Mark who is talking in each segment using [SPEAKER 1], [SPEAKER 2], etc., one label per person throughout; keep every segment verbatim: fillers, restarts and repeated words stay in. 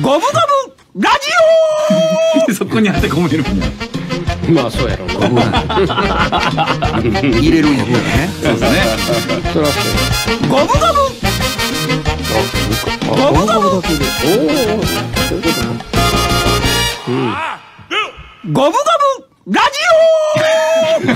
[SPEAKER 1] ゴムゴムラジオそこに当て込めるんだ。
[SPEAKER 2] まあそうやろうな。
[SPEAKER 1] 入れるんやからね。そうですね。
[SPEAKER 2] そらそう。
[SPEAKER 1] ゴムゴムゴムゴムだけで。おお。そういうことね。うん。ゴムゴムラジオ。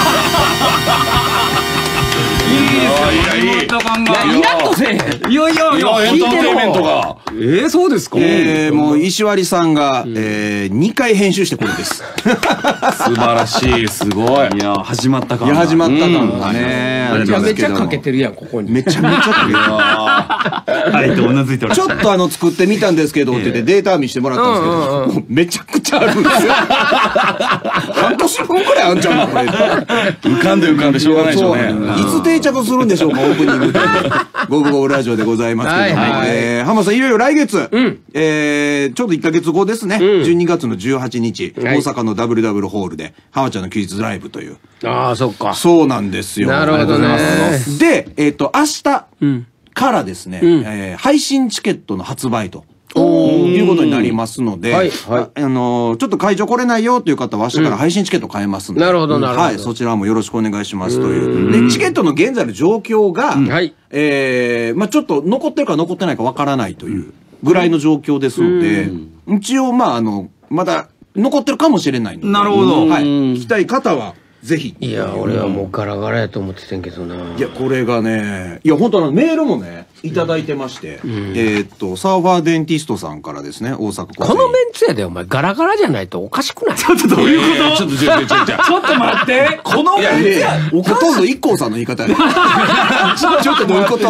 [SPEAKER 1] いいですか。いやいい。いやイラッとせえへん。いやいやいや。エンターテインメントが。えー、そうですか。えー、もう石割さんがえにかい編集してこれです。素晴らしい、すごい。いや始まった感。いや始まった感がね。
[SPEAKER 2] めちゃめちゃかけてるやんここに。
[SPEAKER 1] めちゃめちゃかけてる。はいとうなずいております。ちょっとあの作ってみたんですけどって言ってデータ見してもらったんですけど、めちゃくちゃあるんですよ。半年分くらいあんちゃうのこれ。浮かんで浮かんでしょうがないでしょうね。いつ定着するんでしょうかオープニングで。ゴブゴブラジオでございますけども、浜さんいよいよ来月、えちょうどいっかげつごですね。じゅうにがつのじゅうはちにち大阪の ダブリューダブリュー ホールで浜ちゃんの休日ライブという。ああそっか。そうなんですよ。なるほどね。でえっと明日からですね配信チケットの発売と。いうことになりますので、あのちょっと会場来れないよという方は明日から配信チケット買えますので、なるほどなるほど。はい、そちらもよろしくお願いしますという。でチケットの現在の状況が、えまあちょっと残ってるか残ってないかわからないというぐらいの状況ですので、一応まああのまだ残ってるかもしれないので、なるほど。はい、聞きたい方は。ぜひ。いや俺はもうガラガラやと思ってたんけどな。いやこれがね、いや本当のメールもねいただいてまして、えっとサーファーデンティストさんからですね、大阪。このメンツやでお前ガラガラじゃないとおかしくない？ちょっとどういうこと？ちょっとちょっとちょっとちょっと待って。このメンツや。ほとんど イッコー さんの言い方や。ちょっとどういうこと？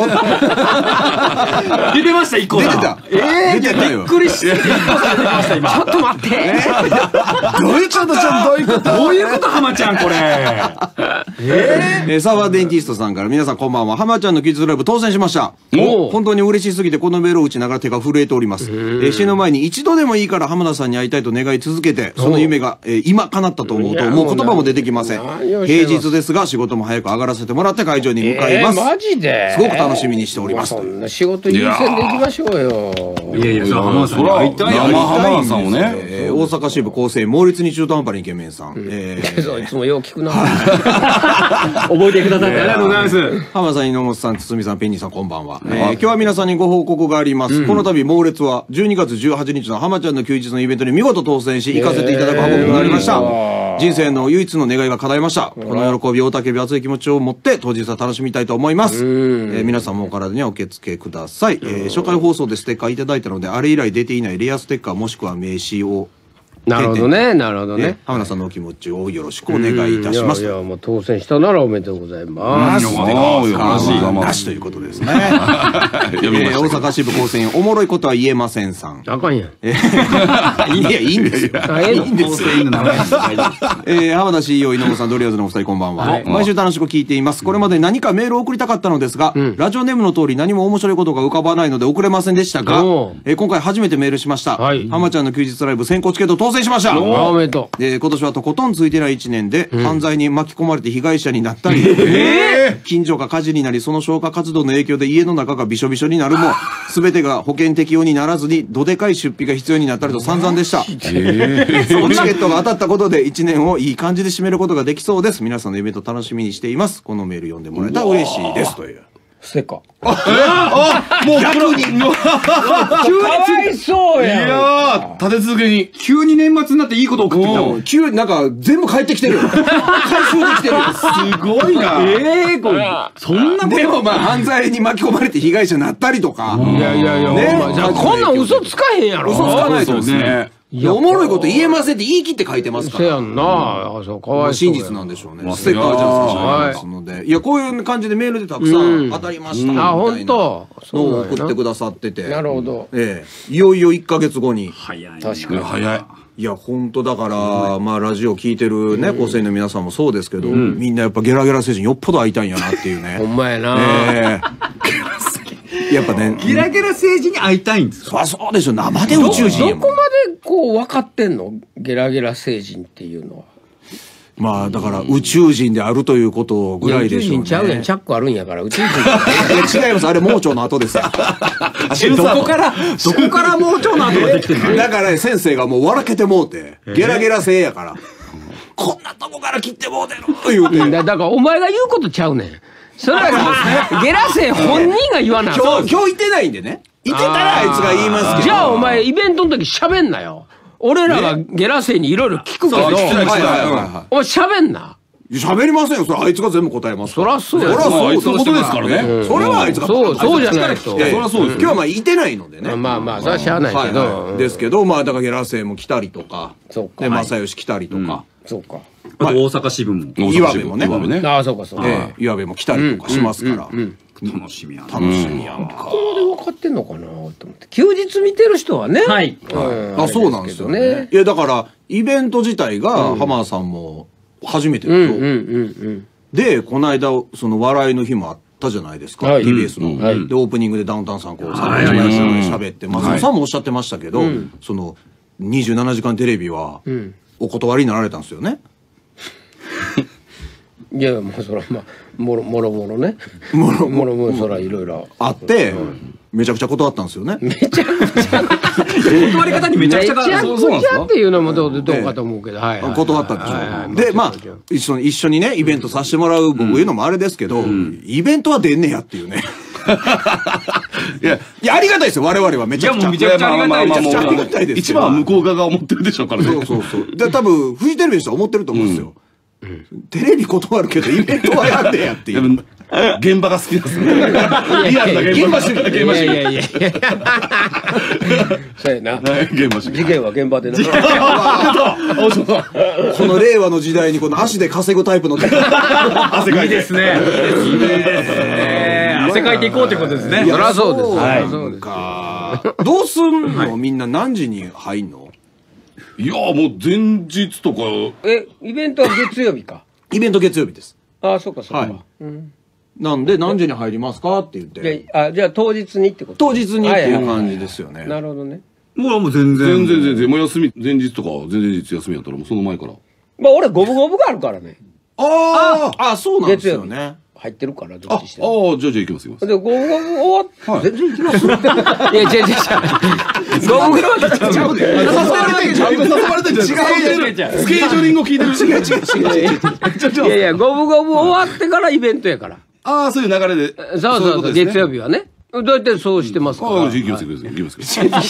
[SPEAKER 1] 出てました イッコー さん。出てた。ええびっくりして。ちょっと待って。どういうこと？ちょっとちょっとどういうこと？どういうこと浜ちゃんこれ。えー、サーバーデンティストさんから皆さんこんばんは。浜ちゃんのキッズライブ当選しました。本当に嬉しすぎてこのメールを打ちながら手が震えております。えー、死ぬ前に一度でもいいから浜田さんに会いたいと願い続けて、その夢が、えー、今叶ったと思うともう言葉も出てきません。平日ですが仕事も早く上がらせてもらって会場に向かいます。えー、マジですごく楽しみにしております。そんな仕事優先でいきましょうよ。いやいや、浜田さんに会いたい。浜田さんをね、えー、大阪支部構成猛烈に中途半端にイケメンさん。えー、いつもよう聞くな。覚えてくださってありがとうございます。浜田さん、猪本さん、堤さん、ペンニーさん、こんばんは。えー、今日は皆さんにご報告があります。うん、この度、猛烈はじゅうにがつじゅうはちにちの浜ちゃんの休日のイベントに見事当選し、行かせていただく運びとなりました。人生の唯一の願いが叶いました。この喜び、大竹び、熱い気持ちを持って、当日は楽しみたいと思います。えー、皆さんもお体にはお気をつけください。えー、初回放送でステッカーいただいたので、あれ以来出ていないレアステッカーもしくは名刺を、なるほどね、なるほどね。浜田さんのお気持ちをよろしくお願いいたします。いやいや、もう当選したならおめでとうございます。なしということですね。大阪支部構成員、おもろいことは言えませんさん。あかんやん。いや、いいんですよ。いいんですよ。浜田 シーイーオー、井上さん、ドリアーズのお二人こんばんは。毎週楽しく聞いています。これまで何かメールを送りたかったのですが、ラジオネームの通り何も面白いことが浮かばないので送れませんでしたが、今回初めてメールしました。浜ちゃんの休日ライブ先行チケット当選しました。おめでとう。今年はとことんついてないいちねんで、犯罪に巻き込まれて被害者になったり、近所が火事になり、その消火活動の影響で家の中がびしょびしょになるも、すべてが保険適用にならずに、どでかい出費が必要になったりと散々でした。そのチケットが当たったことでいちねんをいい感じで締めることができそうです。皆さんのイベント楽しみにしています。このメール読んでもらえたら嬉しいです。という。ステッカー。あ、もう逆に。急に。かわいそうや。いやー、立て続けに。急に年末になっていいこと送ってきたもん。急になんか全部帰ってきてる。回収できてる。すごいな。ええ、これ。そんなこと。でもまあ犯罪に巻き込まれて被害者になったりとか。いやいやいや。ね、じゃあこんなん嘘つかへんやろ。嘘つかないとですね。いや、おもろいこと言えませんって言い切って書いてますから。せやんな。あ、そう、かわいそう。真実なんでしょうね。ステッカーじゃん、差しますので。いや、こういう感じでメールでたくさん当たりました。あ、ほんと。のを送ってくださってて。なるほど。ええ。いよいよいっかげつごに。早い。確かに。早い。いや、ほんとだから、まあ、ラジオ聞いてるね、構成員の皆さんもそうですけど、みんなやっぱゲラゲラ星人よっぽど会いたいんやなっていうね。ほんまやな。ええ。やっぱね。ゲラゲラ星人に会いたいんですか？そうでしょ、生で宇宙人。どこまでこう分かってんの？ゲラゲラ星人っていうのは。 まあだから宇宙人であるということぐらいでしょうね。
[SPEAKER 2] 宇宙人ちゃうやん、チャックあるんやから宇宙人。
[SPEAKER 1] 違います、あれ盲腸の後ですよ。
[SPEAKER 3] どこからどこから盲腸の後ができてるの？
[SPEAKER 1] だから先生がもう笑けてもうて、ゲラゲラ性やから、こんなとこから切ってもうてる言うて。
[SPEAKER 2] だからお前が言うことちゃうねん。それはゲラ生本人が言わない。
[SPEAKER 1] 今日今日いてないんでね。いてたらあいつが言いますけど。
[SPEAKER 2] じゃあお前イベントの時喋んなよ。俺らがゲラ生にいろいろ聞くけど、お前喋んな。
[SPEAKER 1] 喋りませんよ。それあいつが全部答えます。
[SPEAKER 2] そらそうや。
[SPEAKER 1] そらそういう
[SPEAKER 3] ことですからね。
[SPEAKER 1] それはあいつが。
[SPEAKER 2] そうそうじゃないと。
[SPEAKER 1] そりゃそうです。今日はまあいてないのでね。
[SPEAKER 2] まあまあそれはしゃあないけど。
[SPEAKER 1] ですけど、まあだからゲラ生も来たりとか、で正義来たりとか、
[SPEAKER 2] そうか。
[SPEAKER 3] あと大阪支部も
[SPEAKER 1] 岩部もね。
[SPEAKER 2] ああそうかそうか。
[SPEAKER 1] 岩部も来たりとかしますから。
[SPEAKER 3] 楽しみやん。
[SPEAKER 1] 楽しみやんか。
[SPEAKER 2] これで分かってんのかなと思って。休日見てる人はね。
[SPEAKER 3] はい。
[SPEAKER 1] あ、そうなんですよね。いやだからイベント自体が浜田さんも初めてでしょ。でこの間その笑いの日もあったじゃないですか。ティービーエス の。でオープニングでダウンタウンさんこうさんじまん喋って松本さんもおっしゃってましたけど、そのにじゅうななじかんテレビはお断りになられたんですよね。
[SPEAKER 2] いやもうそらまあもろもろもろねもろもろもろそらいろいろ
[SPEAKER 1] あってめちゃくちゃ断ったんですよね。
[SPEAKER 2] めちゃくちゃ
[SPEAKER 3] 断り方にめちゃくちゃ
[SPEAKER 2] めちゃくちゃっていうのもどうどうかと思うけど、はい
[SPEAKER 1] 断ったんでしょ。でまあ一緒に一緒にねイベントさせてもらう僕言うのもあれですけど、イベントは出んねやっていうね。いやいやありがたいですよ我々はめちゃくちゃ。
[SPEAKER 3] めちゃくちゃありがたい。
[SPEAKER 1] めちゃくちゃありがたいです。
[SPEAKER 3] 一番は向こう側が思ってるでしょうからね。
[SPEAKER 1] そうそうそう。で多分フジテレビの人は思ってると思うんですよ。テレビ断るけどイベントはやんねやっていう。
[SPEAKER 3] 現場が好きですね。リアルな現場主義。現場主義。
[SPEAKER 2] いやいやいや。そうやな。
[SPEAKER 3] 現場主義。
[SPEAKER 2] 事件は現場でな。
[SPEAKER 1] この令和の時代にこの足で稼ぐタイプの
[SPEAKER 3] 汗かいてですね。汗かいていこうってことですね。
[SPEAKER 2] そりゃそうです。
[SPEAKER 1] はい。そうか。どうすんのみんな何時に入んの？
[SPEAKER 3] いやもう前日とか。
[SPEAKER 2] えイベントは月曜日か。
[SPEAKER 1] イベント月曜日です。
[SPEAKER 2] ああそうかそうか。
[SPEAKER 1] なんで何時に入りますかって言って。
[SPEAKER 2] あじゃあ当日にってこと？
[SPEAKER 1] 当日にっていう感じですよね。
[SPEAKER 2] なるほどね。
[SPEAKER 3] もうもう全然全然全然もう休み前日とか前々日休みやったらもうその前から。
[SPEAKER 2] まあ俺五分五分があるからね。
[SPEAKER 1] あああそうなんですよね。
[SPEAKER 2] 入ってるからどっちして。
[SPEAKER 3] ああじゃあじゃあ行きます行きます。
[SPEAKER 2] で五分五分終わっ全然行きます。いや違う違う違う。五分五分ちゃうで。誘われてんじゃん。誘われてんじゃん。違う違う違う。
[SPEAKER 3] スケジューリングを聞いてる。違う違う違う。
[SPEAKER 2] いやいや五分五分終わってからイベントやから。
[SPEAKER 3] ああそういう流れで。
[SPEAKER 2] そうそうそう月曜日はね。だいたいそうしてますから。
[SPEAKER 3] ああ行きます行きます行きます。違う違う。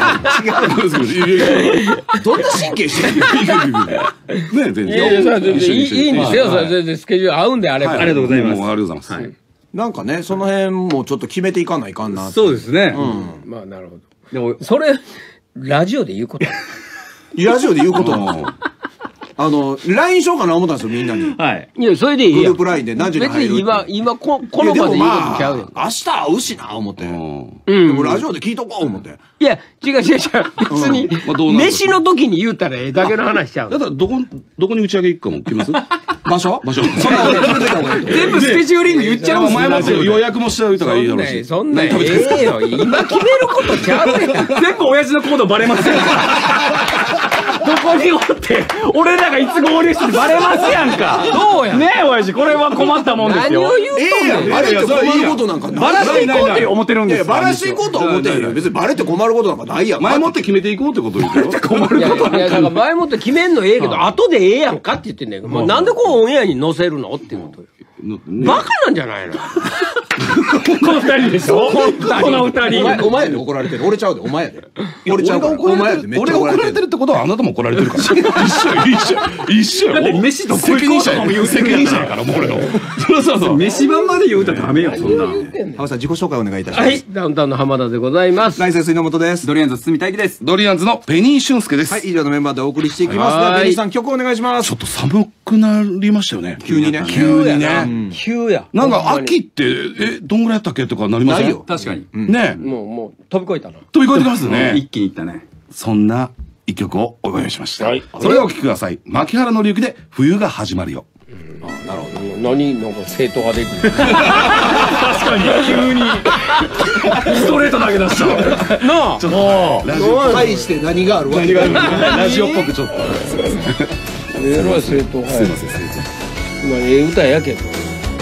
[SPEAKER 1] どんな神経してる？
[SPEAKER 3] ね全然。
[SPEAKER 2] いやいやいいんですよ。それ全然スケジュール合うんであれば。
[SPEAKER 3] ありがとうございます。ありがとうございます。
[SPEAKER 1] なんかねその辺もちょっと決めていかないかんな。
[SPEAKER 3] そうですね。
[SPEAKER 2] まあなるほど。でもそれラジオで言うこと。
[SPEAKER 1] ラジオで言うこと。あの ライン しようかな思ったんですよみんなに。
[SPEAKER 3] はい。
[SPEAKER 2] いやそれでいいやん。
[SPEAKER 1] グループ ライン で何時に入る。
[SPEAKER 2] 別に今今ここの場で言うことちゃうやん。
[SPEAKER 1] 明日会うしな思って。でもラジオで聞いとこう思って。
[SPEAKER 2] いや違う違う違う別に飯の時に言うたらええだけの話ちゃう。
[SPEAKER 3] だからどこどこに打ち上げ行くかも決めます？
[SPEAKER 1] 場所？
[SPEAKER 3] 場所。
[SPEAKER 2] 全部スケジューリング言っちゃうん
[SPEAKER 3] 前も予約もしておいた方がいいだろうし。
[SPEAKER 2] そんなええよ今決めることちゃうやん。
[SPEAKER 3] 全部親父の行動バレますよ。どこにおって俺らがいつ合流してバレますやんか。
[SPEAKER 2] どうや
[SPEAKER 3] ねえ親父これは困ったもんですよ。
[SPEAKER 2] 何を言うとんねん。
[SPEAKER 1] バレて困ることなんかない。
[SPEAKER 3] バラしていこうって思ってるんですよ。
[SPEAKER 1] バラしていこうと思ってるよ。別にバレて困ることなんかないやん。
[SPEAKER 3] 前もって決めていこうってこと言うよ。困ることなんか。
[SPEAKER 2] いやだから前もって決めんのええけど後でええやんかって言ってんねん。もうなんでこうオンエアに載せるのっていうことよ。バカなんじゃないの？この二人でしょ。この二人。
[SPEAKER 1] お前で怒られてる。俺ちゃうで。お前やで。俺ちゃうから。お前やで。
[SPEAKER 3] 俺が怒られてるってことはあなたも怒られてるから。一緒一緒一緒よ。だって飯と責任者やから責任者やからもう俺の。そうそうそう。飯番まで言うたらダメよそんな。
[SPEAKER 1] 浜さん自己紹介お願いいたします。
[SPEAKER 2] はいダウンタウンの浜田でございます。
[SPEAKER 1] ライセンス猪本です。
[SPEAKER 3] ドリアンズ堤大輝です。ドリアンズのペニー俊介です。
[SPEAKER 1] はい以上のメンバーでお送りしていきますが、ペニーさん曲お願いします。
[SPEAKER 3] ちょっと寒くなりましたよね。
[SPEAKER 1] 急にね。
[SPEAKER 2] 急やな。急や。
[SPEAKER 3] なんか秋ってえどんぐらいやったっけとかなりません？
[SPEAKER 1] ないよ。
[SPEAKER 3] 確かに。ね。
[SPEAKER 2] もうもう飛び越えたな。
[SPEAKER 3] 飛び越えてますね。
[SPEAKER 4] 一気にいったね。
[SPEAKER 3] そんな一曲をお用意しました。
[SPEAKER 2] はい。
[SPEAKER 3] それではお聴きください。牧原紀之で冬が始まるよ。
[SPEAKER 2] なるほど。何なんか正統派でいく。
[SPEAKER 3] 確かに急にストレート投げ出した。なあ。
[SPEAKER 1] ラジオ対して何があるわけ？
[SPEAKER 3] ラジオっぽくちょっと。
[SPEAKER 2] えらい正統派や。すいません、正統。まあ、ええ歌やけど。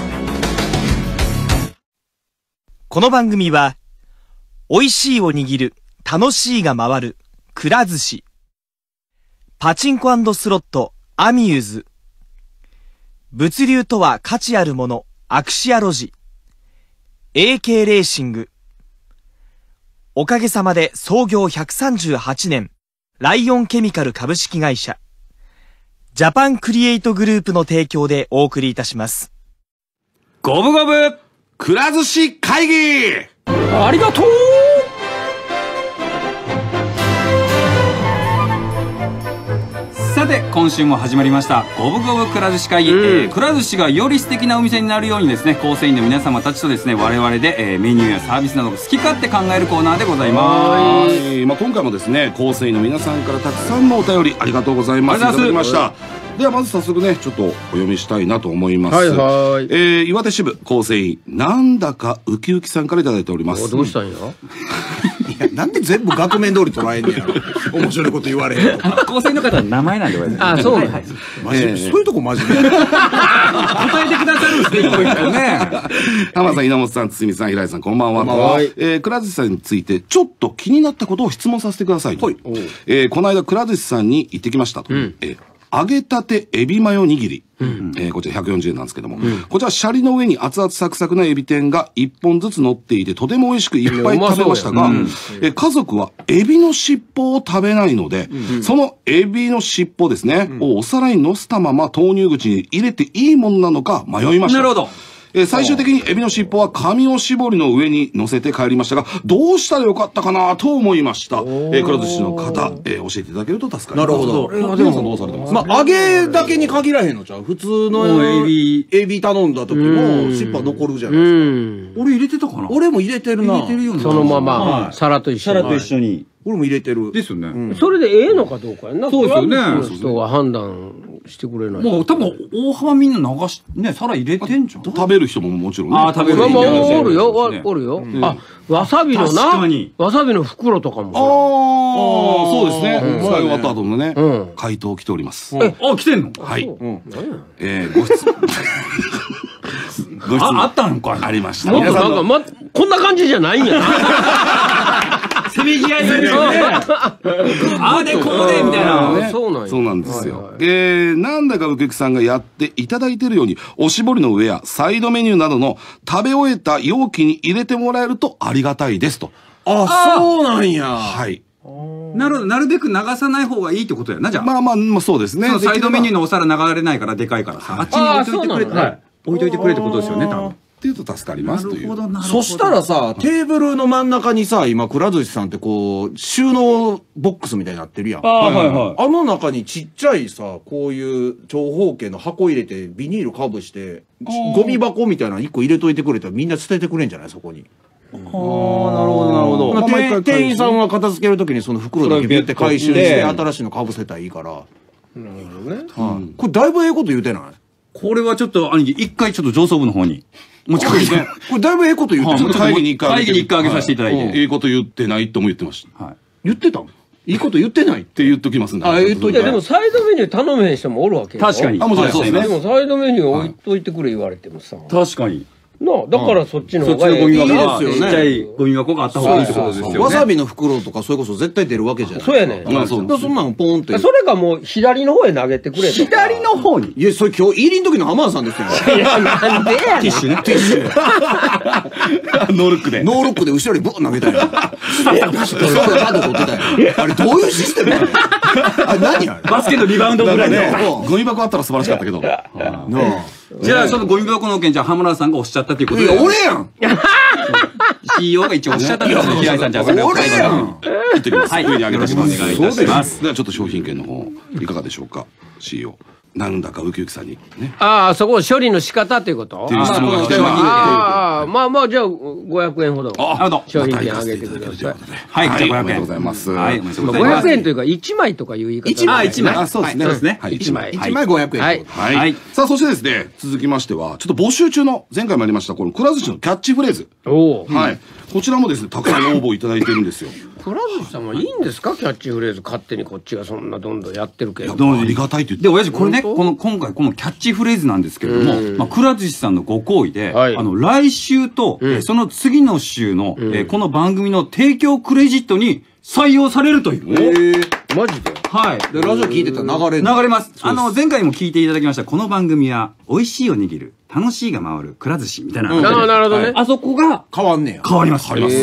[SPEAKER 4] この番組は、美味しいを握る、楽しいが回る、くら寿司。パチンコ&スロット、アミューズ。物流とは価値あるもの、アクシアロジ。エーケー レーシング。おかげさまで創業ひゃくさんじゅうはちねん、ライオンケミカル株式会社。ジャパンクリエイトグループの提供でお送りいたします。
[SPEAKER 1] ゴブゴブくら寿司会議。
[SPEAKER 2] ありがとう。
[SPEAKER 1] さて今週も始まりましたゴブゴブくら寿司会議、うん、えー、くら寿司がより素敵なお店になるようにですね、構成員の皆様たちとですね、我々で、えー、メニューやサービスなど好き勝手考えるコーナーでございます。
[SPEAKER 3] まあ、今回もですね、構成員の皆さんからたくさんのお便りありがとうございます。いただきました。ではまず早速ね、ちょっとお読みしたいなと思います。はいはい。えー、岩手支部構成員なんだかウキウキさんからいただいております。
[SPEAKER 2] どうしたんや。
[SPEAKER 1] いや、なんで全部額面通り捉えんねやろ。面白いこと言われへん。構成員の方の名前なんでございます。
[SPEAKER 2] あ、そうなんです。
[SPEAKER 1] 真面目、そういうとこ真面目。答えてくださるんですね、一個一個ね。
[SPEAKER 3] 浜さん、稲本さん、堤さん、平井さん、こんばんは。はい。えー、くら寿司さんについてちょっと気になったことを質問させてください。はい。えー、この間くら寿司さんに行ってきましたと。うん、えー揚げたてエビマヨ握り、うん、えー、こちらひゃくよんじゅうえんなんですけども、うん、こちらシャリの上に熱々サクサクなエビ天がいっぽんずつ乗っていてとても美味しくいっぱい食べましたが、うん、えー、家族はエビの尻尾を食べないので、うん、そのエビの尻尾ですね、うん、をお皿に乗せたまま投入口に入れていいものなのか迷いました。
[SPEAKER 1] なるほど。
[SPEAKER 3] えー、最終的にエビの尻尾は紙おしぼりの上に乗せて帰りましたが、どうしたらよかったかなと思いました。えー、くら寿司の方、えー、教えていただけると助かります。
[SPEAKER 1] なるほど。
[SPEAKER 3] えー、でもさんどうされてますか？
[SPEAKER 1] まあ、揚げだけに限らへんのちゃう？普通のエビ、エビ頼んだ時も尻尾残るじゃないですか。俺入れてたかな？俺も入れてるな。入れてるよね。
[SPEAKER 2] そのまま、皿と一緒に。
[SPEAKER 1] 皿と一緒に。俺も入れてる。ですよね。
[SPEAKER 2] それでええのかどうかやな。
[SPEAKER 1] そうですよね。
[SPEAKER 2] 人が判断してくれない。
[SPEAKER 1] もう多分大幅みんな流し、ね、皿入れてんじゃん。
[SPEAKER 3] 食べる人ももちろんね。
[SPEAKER 1] ああ、食べる
[SPEAKER 2] 人もおるよ、おるよ。あ、わさびのな、わさびの袋とかも。
[SPEAKER 3] ああ、そうですね。使い終わった後のね、回答来ております。
[SPEAKER 1] え、あ、来てんの？
[SPEAKER 3] はい。えー、ご質問。
[SPEAKER 1] ご質問。あったのか
[SPEAKER 3] ありました。
[SPEAKER 2] なんか、ま、こんな感じじゃないんやな。
[SPEAKER 1] せめぎ合いですよね。ああでこうでみたいな。
[SPEAKER 3] そうなんそうなんですよ。えー、なんだかウキウキさんがやっていただいているように、おしぼりの上やサイドメニューなどの食べ終えた容器に入れてもらえるとありがたいですと。
[SPEAKER 1] あ、そうなんや。
[SPEAKER 3] はい。
[SPEAKER 1] なるなるべく流さない方がいいってことやな、じゃあ。
[SPEAKER 3] まあまあ、まあそうですね。
[SPEAKER 1] サイドメニューのお皿流れないからでかいからさ。あっちに置いといてくれて、置いといてくれってことですよね、多分。
[SPEAKER 3] っていうと助かりますという。
[SPEAKER 1] そしたらさ、テーブルの真ん中にさ、今、くら寿司さんってこう、収納ボックスみたいになってるやん。あの中にちっちゃいさ、こういう長方形の箱入れて、ビニールかぶして、ゴミ箱みたいなの一個入れといてくれたらみんな捨ててくれんじゃないそこに。
[SPEAKER 3] ああ、なるほど、なるほど。
[SPEAKER 1] 店員さんは片付けるときにその袋だけビュって回収して、新しいのかぶせたらいいから。なるほどね。これだいぶええこと言うてない？これはちょっと、兄貴、一回ちょっと上層部の方に。持ち帰りね。これだいぶええこと言ってる。
[SPEAKER 3] 会議に一回
[SPEAKER 1] 会議に一回あげさせていただいて。
[SPEAKER 3] いいこと言ってないとも言ってました。
[SPEAKER 1] 言ってたの？いいこと言ってない
[SPEAKER 3] って言っときますんで。
[SPEAKER 2] あ、言っといて。でもサイドメニュー頼めへん人もおるわけよ。
[SPEAKER 1] 確かに。
[SPEAKER 3] あ、もちろんそうですね。
[SPEAKER 2] でもサイドメニュー置いといてくれ言われてもさ。
[SPEAKER 1] 確かに。
[SPEAKER 2] なあ、だからそっちの
[SPEAKER 1] 方がいいですよね。ちっちゃいゴミ箱があった方がいいってことですよね。わさびの袋とかそれこそ絶対出るわけじゃない。
[SPEAKER 2] そうやね。
[SPEAKER 1] そんなのポーンって。
[SPEAKER 2] それがもう左の方へ投げてくれと。
[SPEAKER 1] 左の方に？いや、それ今日入りの時の浜田さんですよ。
[SPEAKER 2] いや、なんでやねん。
[SPEAKER 1] ティッシュね。ティッシュ。ノールックで。ノールックで後ろにブッ投げたよ。え、マジでそれカード取ってたよ。あれどういうシステム？あれ何あれ？バスケのリバウンドぐらいで。
[SPEAKER 3] ゴミ箱あったら素晴らしかったけど。
[SPEAKER 1] じゃあ、そのゴミ箱の件、じゃあ、浜田さんがおっしゃったということで。いや、俺やん !シーイーオー が一応おっしゃったんですよ。平井さん、じゃあ、俺やん
[SPEAKER 3] 言ってきます。上に上げ出します。
[SPEAKER 1] お願いいたします。
[SPEAKER 3] では、ちょっと商品券の方、いかがでしょうか ?シーイーオー。なんだかウキウキさんにね。
[SPEAKER 2] ああ、そこを処理の仕方っていうこと
[SPEAKER 3] っていう質問が来てます。
[SPEAKER 2] ああ、まあまあ、じゃあ、ごひゃくえんほど。
[SPEAKER 1] あ、
[SPEAKER 2] 商品券あげてください。
[SPEAKER 1] はい、じゃあごひゃくえん。
[SPEAKER 3] ございます。
[SPEAKER 1] はい、
[SPEAKER 2] ごひゃくえんというか、いちまいとかいう言い方。
[SPEAKER 1] あ、いちまい。あ、そうですね。そうですね。
[SPEAKER 3] いちまい。
[SPEAKER 1] いちまいごひゃくえん。
[SPEAKER 3] はい。さあ、そしてですね、続きましては、ちょっと募集中の、前回もありました、このくら寿司のキャッチフレーズ。
[SPEAKER 2] お
[SPEAKER 3] はい。こちらもですね、たくさん応募いただいてるんですよ。
[SPEAKER 2] くら寿司さんはいいんですか、キャッチフレーズ勝手にこっちがそんなどんどんやってるけど。
[SPEAKER 3] ありがたいって言って。
[SPEAKER 1] で親父これね、この今回このキャッチフレーズなんですけれども、まあくら寿司さんのご厚意で、あの来週とその次の週のこの番組の提供クレジットに採用されるという。
[SPEAKER 2] マジで？
[SPEAKER 1] はい。
[SPEAKER 5] でラジオ聞いてたら流れる。
[SPEAKER 1] 流れます。あの前回も聞いていただきましたこの番組は美味しいを握る楽しいが回るくら寿司みたいな。
[SPEAKER 2] なるほどね。
[SPEAKER 1] あそこが
[SPEAKER 5] 変わんねや。
[SPEAKER 1] 変わります。
[SPEAKER 3] 変わります。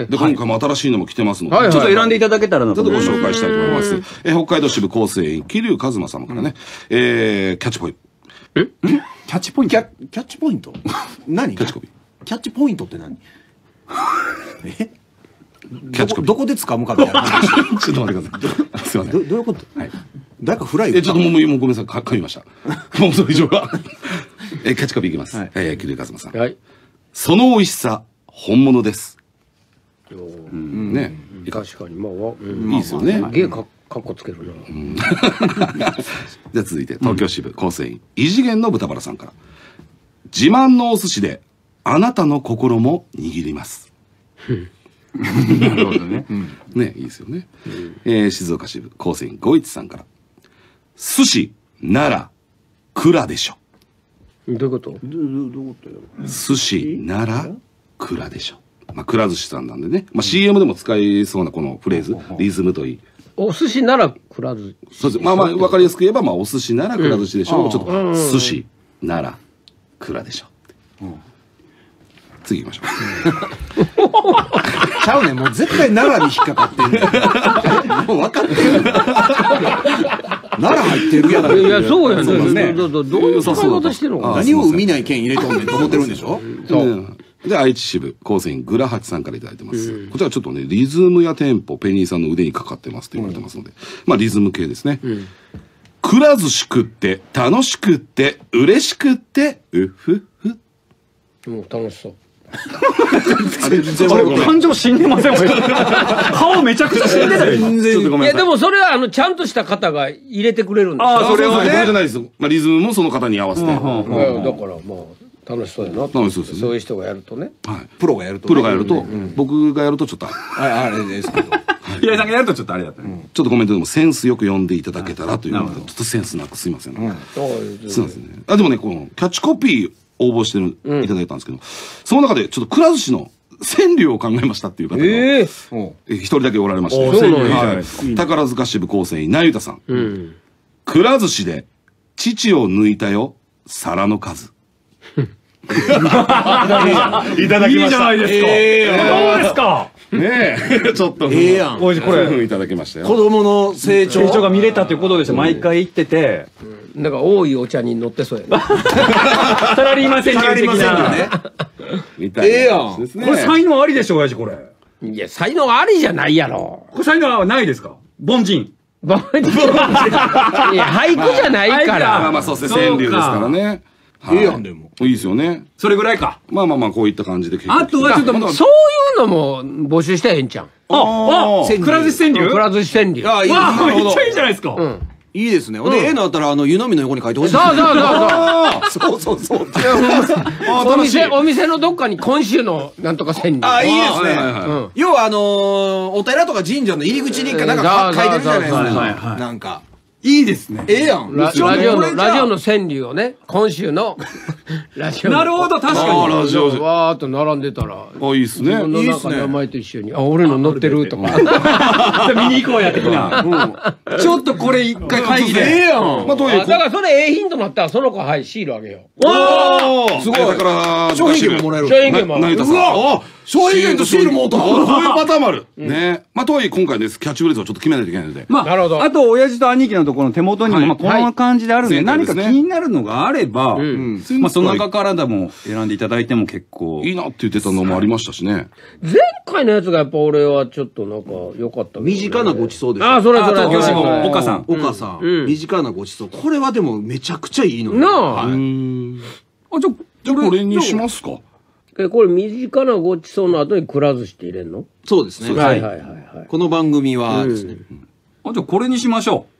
[SPEAKER 3] で今回も新しいのも来てますので、
[SPEAKER 1] ちょっと選んでいただけたらなと
[SPEAKER 3] ちょっとご紹介したいと思います。え北海道支部構成員桐生一馬様からね、えキャッチポイント。
[SPEAKER 1] え？キャッチポイント？
[SPEAKER 5] キャッチポイント？何？
[SPEAKER 3] キャッチコピー。
[SPEAKER 5] キャッチポイントって何？え？
[SPEAKER 3] キャッチコピー。
[SPEAKER 5] どこで使うかみたいな話。
[SPEAKER 3] ちょっと待ってください。すいません。
[SPEAKER 5] どどういうこと？はい。誰かフライ。
[SPEAKER 3] えちょっともうもうごめんなさい、か噛みました。もうそれ以上は。えキャッチコピーいきます。え桐生一馬さん。はい。その美味しさ本物です。ね。
[SPEAKER 2] 確かにまあ
[SPEAKER 3] いいですよね。
[SPEAKER 2] ゲーかかっこつけるな。
[SPEAKER 3] じゃあ続いて東京支部構成員異次元の豚バラさんから。自慢のお寿司であなたの心も握ります。
[SPEAKER 1] なるほどね。
[SPEAKER 3] ね、いいですよね。え静岡支部構成員五一さんから。寿司なら蔵でしょ。
[SPEAKER 2] どういうこと？
[SPEAKER 3] 寿司なら蔵でしょ。まあくら寿司さんなんでね。まあ シーエム でも使いそうなこのフレーズ、リズムといい。
[SPEAKER 2] お寿司ならくら寿司。
[SPEAKER 3] そうです。まあまあわかりやすく言えばまあお寿司ならくら寿司でしょ。ちょっと寿司なら蔵でしょ。次行きましょう。
[SPEAKER 5] ちゃうねん、もう絶対奈良に引っかかってんねん。もう分かってる。奈良入ってるやん。
[SPEAKER 2] いやそうやね。どういう使い方してるの？
[SPEAKER 5] 何を海ない県入れとんねんと思ってるんでしょ。
[SPEAKER 3] そう。で愛知支部構成員グラハチさんからいただいてます。こちらちょっとねリズムやテンポペニーさんの腕にかかってますと言われてますので、まあリズム系ですね。くら寿司食って楽しくって嬉しくってうふふ。
[SPEAKER 2] もう楽しそう。
[SPEAKER 1] 感情死んでません。顔めちゃくちゃ死んでたよ。全然。
[SPEAKER 2] いやでもそれはあのちゃんとした方が入れてくれるんですよ。
[SPEAKER 3] ああそれはね。じゃないです。まあリズムもその方に合わせて。だから
[SPEAKER 2] まあ楽しそうやな。
[SPEAKER 3] 楽しそうですね。
[SPEAKER 2] そういう人がやるとね。
[SPEAKER 3] はい。
[SPEAKER 5] プロがやると。
[SPEAKER 3] プロがやると、僕がやるとちょっと
[SPEAKER 5] あれですけど。
[SPEAKER 1] 平井さんがやるとちょっとあれだったね。
[SPEAKER 3] ちょっとコメントでもセンスよく読んでいただけたらということで、ちょっとセンスなくすいません。すいませんね。あでもねこのキャッチコピー応募してるいただいたんですけど、その中でちょっとくら寿司の川柳を考えましたっていう方が一人だけおられまして、宝塚支部構成員那由他さん。くら寿司で乳を抜いたよ皿の数。いただきました。いいじゃないですか。
[SPEAKER 1] どうですか。
[SPEAKER 3] ねえ、ちょっと。
[SPEAKER 5] ええやん。
[SPEAKER 1] これ
[SPEAKER 3] いただきましたよ。
[SPEAKER 5] 子供の成長。
[SPEAKER 1] 成長が見れたということですよ。毎回言ってて。
[SPEAKER 2] なんか多いお茶に乗ってそうやね。
[SPEAKER 1] サラリーマン川柳的な。
[SPEAKER 5] ええやん。
[SPEAKER 1] これ才能ありでしょ、親父これ。
[SPEAKER 2] いや、才能ありじゃないやろ。
[SPEAKER 1] これ才能はないですか。凡人。
[SPEAKER 2] 凡人。いや、俳句じゃないから。
[SPEAKER 3] まあまあ、そうですね。川柳ですからね。
[SPEAKER 5] ええやん、でも。
[SPEAKER 3] いいですよね。
[SPEAKER 1] それぐらいか。
[SPEAKER 3] まあまあまあ、こういった感じで。
[SPEAKER 1] あとはちょっと、
[SPEAKER 2] そういうのも募集したらええんちゃん。
[SPEAKER 1] あ、あ、くら寿司川柳。
[SPEAKER 2] くら寿司川柳。
[SPEAKER 5] あ、いい
[SPEAKER 1] わあ、めっちゃいいじゃないですか。
[SPEAKER 5] いいですね。で、絵のあったら、あの、湯飲みの横に書いてほしい。
[SPEAKER 2] そうそうそうそう。そうそうそう。お店、お店のどっかに今週のなんとか川柳。
[SPEAKER 5] あ、いいですね。要は、あの、お寺とか神社の入り口になんか書いてるじゃないですか。なんか。
[SPEAKER 1] いいですね。
[SPEAKER 5] ええやん。
[SPEAKER 2] ラジオの、ラジオの川柳をね、今週の、ラジオの。
[SPEAKER 1] なるほど、確かに。
[SPEAKER 3] ラジオで。
[SPEAKER 2] わーっと並んでたら。
[SPEAKER 3] あ、いいっすね。
[SPEAKER 2] いいっすね。名前と一緒に、あ、俺の乗ってるとか。
[SPEAKER 1] 見に行こうや、的な。ちょっとこれ一回会議で。
[SPEAKER 5] ええやん。
[SPEAKER 2] まあ、どういう。だからそれええヒントになったら、その子、はい、シールあげよう。
[SPEAKER 3] おーすごい。だから、
[SPEAKER 5] 商品券ももらえる。
[SPEAKER 2] 商品券も
[SPEAKER 3] もらえる。
[SPEAKER 5] うわ商品券とシールもおった。
[SPEAKER 3] こういうパターンもある。ね。まあ、とはいえ今回です。キャッチフレーズをちょっと決めないといけないので。
[SPEAKER 1] まあ、あと、親父と兄貴のところの手元にも、まあ、この感じであるんで、何か気になるのがあれば、まあ、その中からでも選んでいただいても結構。
[SPEAKER 3] いいなって言ってたのもありましたしね。
[SPEAKER 2] 前回のやつがやっぱ俺はちょっとなんか良かった。
[SPEAKER 5] 身近なごちそうです。
[SPEAKER 2] あ、それそれ。
[SPEAKER 1] 吉本、岡さん。
[SPEAKER 5] 岡さん。身近なごちそう。これはでもめちゃくちゃいいの。
[SPEAKER 2] なあ。
[SPEAKER 3] あ、じゃあ、じゃあこれにしますか。
[SPEAKER 2] え、これ身近なごちそうの後にくら寿司って入れんの？
[SPEAKER 5] そうですね。
[SPEAKER 2] はいはいはいはい。
[SPEAKER 5] この番組はですね。
[SPEAKER 1] あ、じゃあこれにしましょう。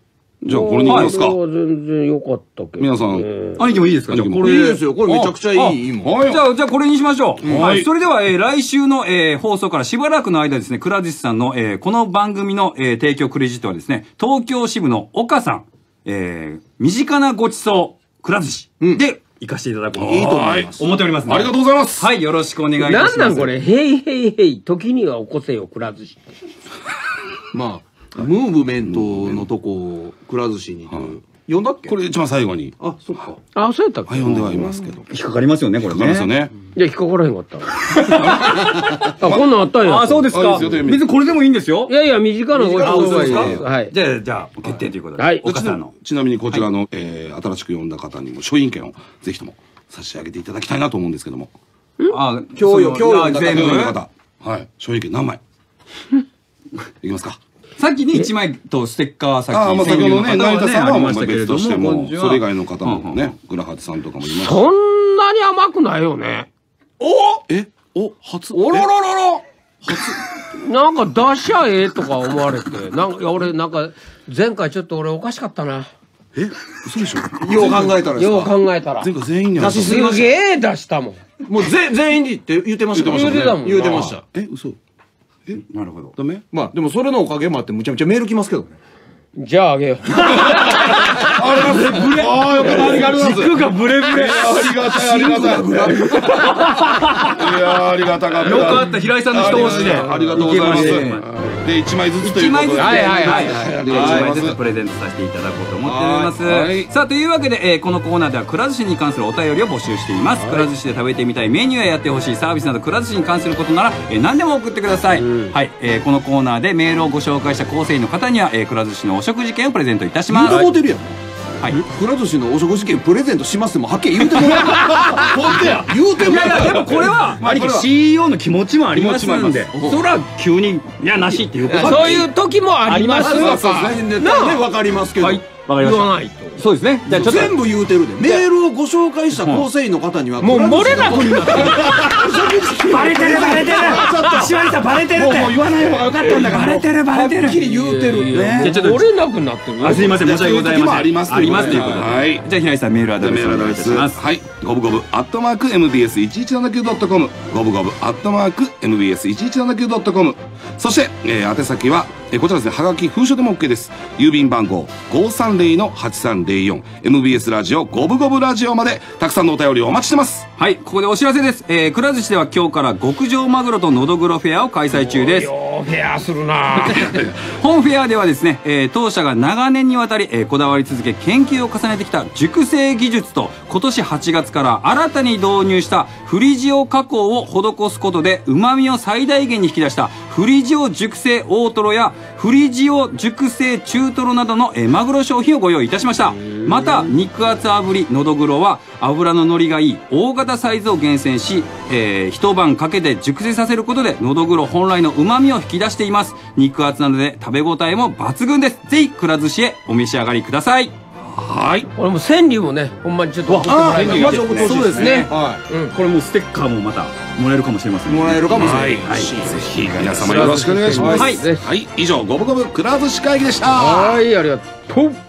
[SPEAKER 3] じゃあこれに行きますか。
[SPEAKER 2] 全然良かったけど。
[SPEAKER 3] 皆さん。
[SPEAKER 1] 兄貴もいいですか？これ。
[SPEAKER 5] いいですよ。これめちゃくちゃいいもん。
[SPEAKER 1] じゃあ、じゃあこれにしましょう。はい。それでは、えー、来週の、えー、放送からしばらくの間ですね、くら寿司さんの、えー、この番組の、えー、提供クレジットはですね、東京支部の岡さん、えー、身近なごちそう、くら寿司で、行かせていただこうと。いいと思います。思っておりますね。
[SPEAKER 3] ありがとうございます。
[SPEAKER 1] はい、よろしくお願いいたします。
[SPEAKER 2] なんなんこれ、へいへいへい、時には起こせよ、くら寿司。
[SPEAKER 5] まあ、ムーブメントのとこ、くら寿司に。読んだっけ？
[SPEAKER 3] これ一番最後に。
[SPEAKER 5] あ、そっか。
[SPEAKER 2] あ、そうやったっけ？
[SPEAKER 3] 読んではいますけど。
[SPEAKER 1] 引っかかりますよね、これね。
[SPEAKER 3] 引っかかりますよね。
[SPEAKER 2] いや、引っかからへんかった。あ、こんなんあったんや。
[SPEAKER 1] あ、そうですか。別にこれでもいいんですよ。
[SPEAKER 2] いやいや、短なごちそうがいい。
[SPEAKER 1] はい。じゃあ、じゃあ、決定ということで。はい。岡さんの。
[SPEAKER 3] ちなみにこちらの、えー、新しく読んだ方にも、書院券をぜひとも差し上げていただきたいなと思うんですけども。
[SPEAKER 1] あ、
[SPEAKER 5] 今日よ、今日
[SPEAKER 3] 全部の方。はい。書院券何枚いきますか。
[SPEAKER 1] さっきね、いちまいとステッカー先
[SPEAKER 3] ああ、まあ先ほどね、成田さんはもう別としても、それ以外の方もね、グラハテさんとかもいます。
[SPEAKER 2] そんなに甘くないよね。
[SPEAKER 3] おえお初
[SPEAKER 2] おろろろろ初なんか出しゃええとか思われて。なんか、俺、なんか、前回ちょっと俺おかしかったな。
[SPEAKER 3] え嘘でしょ
[SPEAKER 5] よう考えたら
[SPEAKER 2] よう考えたら。
[SPEAKER 3] 前回全員に
[SPEAKER 2] 出しすげえ出したもん。
[SPEAKER 5] もう全員にって言ってました。
[SPEAKER 2] 言ってたもん。
[SPEAKER 5] 言ってました。
[SPEAKER 3] え嘘えなるほど。ダメ？
[SPEAKER 5] まあ、でもそれのおかげもあって、むちゃむちゃメール来ますけどね。
[SPEAKER 2] じゃああげよう。
[SPEAKER 3] ありがとうございます。ああ、よかった。ありがとうございます。
[SPEAKER 2] 軸がブレブレ。
[SPEAKER 3] ありがたい、ありがたい。いやありがたかった。
[SPEAKER 1] よかった、平井さんの一押しで。
[SPEAKER 3] ありがとうございます。で、一枚ずつということで。
[SPEAKER 1] はいはいはい。一枚ずつプレゼントさせていただこうと思っております。さあ、というわけで、このコーナーではくら寿司に関するお便りを募集しています。くら寿司で食べてみたいメニューややってほしいサービスなど、くら寿司に関することなら、何でも送ってください。はい。このコーナーでメールをご紹介した構成員の方には、くら寿司のお食事券をプレゼントいたします。
[SPEAKER 5] 言うてもうてるやん。
[SPEAKER 1] はい。
[SPEAKER 5] くら寿司のお食事券プレゼントしますってもはっきり言うてもらう。ほんとや。言うてもらう。
[SPEAKER 1] いやいや、でもこれは、兄貴 シーイーオー の気持ちもありますんで、そら急に、いや、なしっていうこと。
[SPEAKER 2] そういう時もあります
[SPEAKER 5] わ。そうですね。ね、わかりますけど。
[SPEAKER 1] はい。わかりました。
[SPEAKER 2] 言わないと。
[SPEAKER 1] そうですね。
[SPEAKER 5] じゃあちょっと全部言うてるで。メールをご紹介した構成員の方には
[SPEAKER 2] もう漏れなくなってる。
[SPEAKER 1] バレてるバレてる。石割さんバレてるって。もう言わない方がよかったんだから。バレてるバレてる。
[SPEAKER 5] はっきり言うてる。
[SPEAKER 2] ね。漏れなくなってる。
[SPEAKER 1] あ、すいません、申し訳ございません。
[SPEAKER 3] あります
[SPEAKER 1] ありますということで。
[SPEAKER 3] はい。
[SPEAKER 1] じゃあ平井さんメールアドレスお願いいたします。
[SPEAKER 3] はい。ゴブゴブアットマーク エムビーエスいちいちななきゅうドットコム、ゴブゴブアットマーク エムビーエスいちいちななきゅうドットコム。そして、えー、宛先は、えー、こちらですね、はがき封書でも OK です。郵便番号ごーさんぜろのはちさんぜろよん、 エムビーエス ラジオゴブゴブラジオまでたくさんのお便りをお待ちしてます。
[SPEAKER 1] はい、ここでお知らせです。えー、くら寿司では今日から極上マグロとのどぐろフェアを開催中です。
[SPEAKER 2] よーフェアするな
[SPEAKER 1] 本フェアではですね、えー、当社が長年にわたり、えー、こだわり続け研究を重ねてきた熟成技術と、今年はちがつから新たに導入したフリジオ加工を施すことで旨味を最大限に引き出したフリジオ熟成大トロやフリジオ熟成中トロなどの、えー、マグロ商品をご用意いたしました。また肉厚炙りのどぐろは脂の乗りがいい大型サイズを厳選し、えー、一晩かけて熟成させることでのどぐろ本来の旨味を引き出しています。肉厚なので食べ応えも抜群です。ぜひくら寿司へお召し上がりください。
[SPEAKER 3] はい。
[SPEAKER 2] 俺も川柳もね、ほんまにちょっと送ってもらいたい。
[SPEAKER 1] そうですね。
[SPEAKER 5] は
[SPEAKER 1] い。うん、これもステッカーもまたもらえるかもしれません。
[SPEAKER 5] もらえるかもしれない。
[SPEAKER 3] はい。ぜひ皆様よろしくお願いします。はい。はい。以上ゴブゴブくら寿司会議でした。
[SPEAKER 2] はい、ありがとう。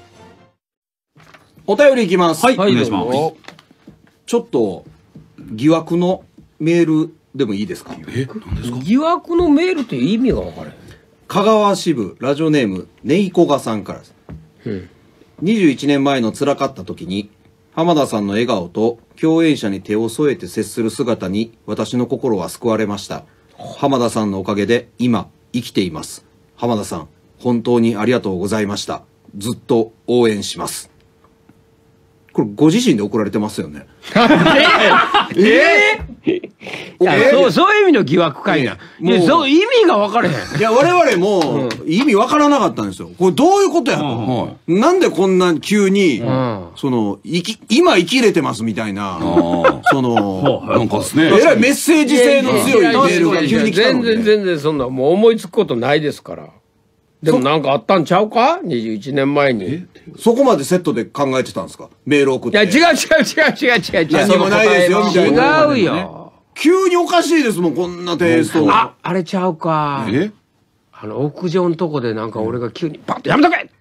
[SPEAKER 5] お便りいきます。
[SPEAKER 1] はい、お願いします。
[SPEAKER 5] ちょっと疑惑のメールでもいいですか？
[SPEAKER 3] え、何ですか？
[SPEAKER 2] 疑惑のメールって意味が分からへん。
[SPEAKER 5] 香川支部ラジオネームねいこがさんからです。
[SPEAKER 2] うん。
[SPEAKER 5] にじゅういちねんまえの辛かった時に浜田さんの笑顔と共演者に手を添えて接する姿に私の心は救われました。浜田さんのおかげで今生きています。浜田さん本当にありがとうございました。ずっと応援します。これご自身で送られてますよね。
[SPEAKER 2] ええいや、そう、そういう意味の疑惑かいな。いや、そう、意味が分からへん。
[SPEAKER 5] いや、我々も、意味分からなかったんですよ。これどういうことやと。なんでこんな急に、その、生き、今生きれてますみたいな、その、
[SPEAKER 3] なんかですね。
[SPEAKER 5] えらいメッセージ性の強いメールが急に来たので。
[SPEAKER 2] 全然全然そんな、もう思いつくことないですから。でもなんかあったんちゃうか ?にじゅういちねんまえに。
[SPEAKER 5] そこまでセットで考えてたんですか？メール送って。
[SPEAKER 2] いや、違う違う違う違う違う違う。
[SPEAKER 5] 何もないですよ、みたいな。
[SPEAKER 2] 違うよ。
[SPEAKER 5] 急におかしいですもん、こんなテイスト。
[SPEAKER 2] あ、あれちゃうか。
[SPEAKER 3] え？
[SPEAKER 2] あの、屋上のとこでなんか俺が急にパッとやめとけって